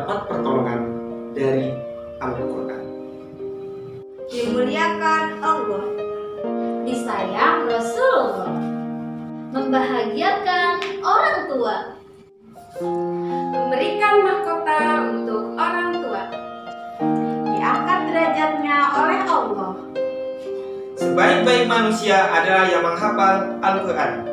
mendapat pertolongan dari Al-Quran. Dimuliakan Allah, disayang Rasulullah, membahagiakan orang tua, memberikan mahkota untuk orang tua, diangkat derajatnya oleh Allah. Sebaik-baik manusia adalah yang menghafal Al-Quran.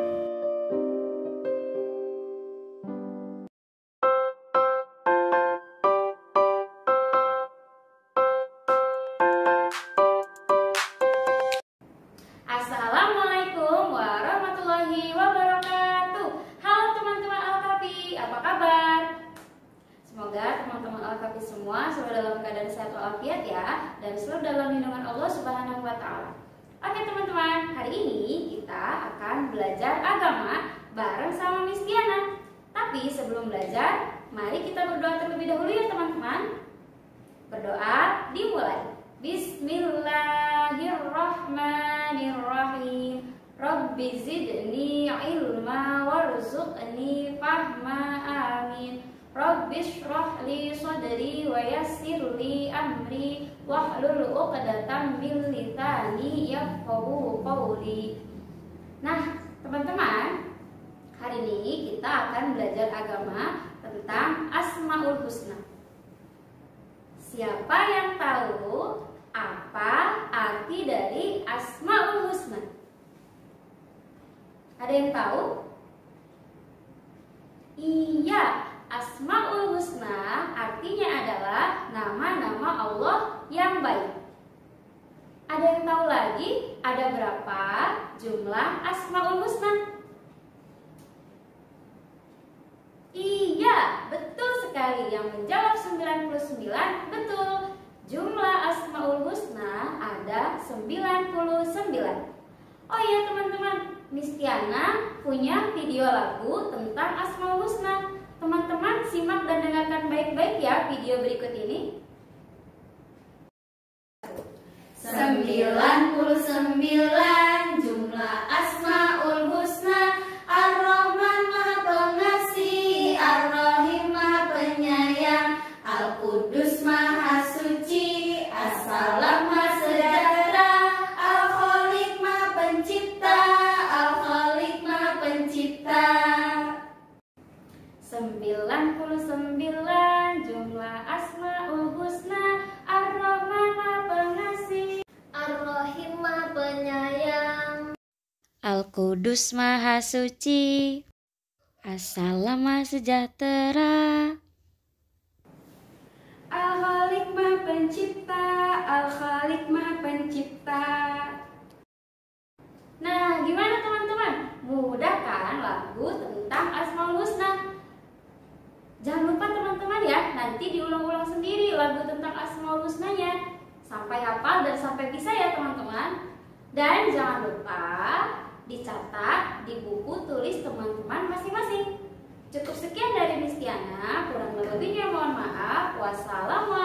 Assalamualaikum warahmatullahi wabarakatuh. Halo teman-teman Al-Kafi, apa kabar? Semoga teman-teman Al-Kafi semua selalu dalam keadaan sehat walafiat ya, dan selalu dalam lindungan Allah Subhanahu wa Ta'ala. Oke teman-teman, hari ini kita akan belajar agama bareng sama Miss Diana. Tapi sebelum belajar, mari kita berdoa terlebih dahulu ya teman-teman. Berdoa dimulai. Bismillahirrahmanirrahim. Rabbi zidni ilma warzuqni fahma, amin. Rabbi shrah li sadri wa yassir li amri wahlul 'uqdatam min lisani yafqahu qawli. Nah, teman-teman, hari ini kita akan belajar agama tentang Asmaul Husna. Siapa yang tahu apa arti dari Asmaul Husna? Ada yang tahu? Iya, Asmaul Husna artinya adalah nama-nama Allah yang baik. Ada yang tahu lagi ada berapa jumlah Asmaul Husna? Iya, betul sekali. Yang menjawab 99 betul. Jumlah Asmaul Husna ada 99. Oh iya teman-teman, Miss Tiana punya video lagu tentang Asmaul Husna. Teman-teman simak dan dengarkan baik-baik ya video berikut ini. 99 jumlah Asmaul Husna. Ar-Rahman Maha Pengasih, Ar-Rahim Maha Penyayang, Al-Qudus Maha Suci, As-Salam Maha Sejahtera, Al-Khaliq Maha Pencipta, Al-Khaliq Maha Pencipta. 99 jumlah Asmaul Husna. Ar-Rahman Maha Pengasih, Ar-Rahim Maha Penyayang, Al-Qudus Maha Suci, As-Salam Maha Sejahtera, Al-Khaliq Maha Pencipta, Al-Khaliq Maha Pencipta. Nah, gimana teman-teman? Mudah kan lagu tentang Asmaul Husna? Jangan lupa teman-teman ya, nanti diulang-ulang sendiri lagu tentang Asmaul Husnanya sampai hafal dan sampai bisa ya teman-teman. Dan jangan lupa dicatat di buku tulis teman-teman masing-masing. Cukup sekian dari Miss Tiana, kurang lebihnya mohon maaf. Wassalamualaikum